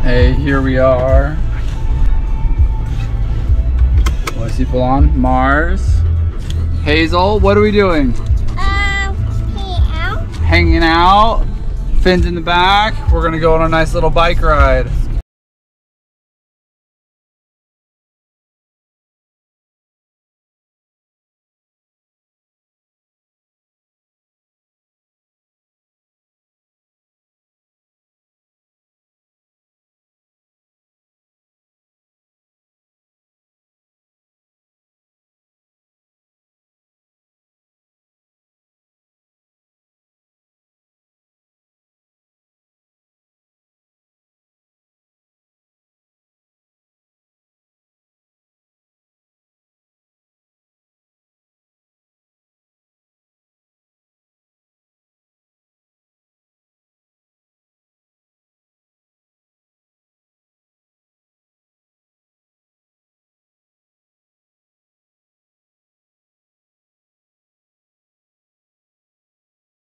Hey, here we are. What's people on? Mars. Hazel, what are we doing? Hanging out. Hanging out. Finn's in the back. We're gonna go on a nice little bike ride.